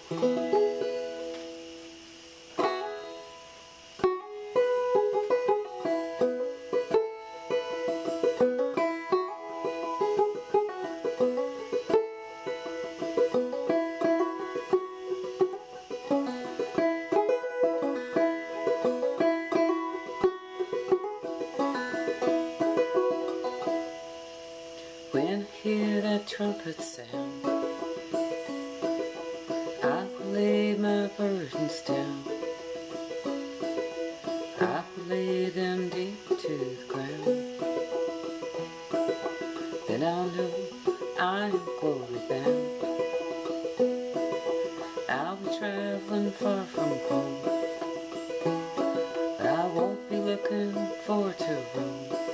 When I hear that trumpet sound, I will lay my burdens down. I will lay them deep to the ground. Then I'll know I am glory bound. I'll be traveling far from home, but I won't be looking forward to Rome.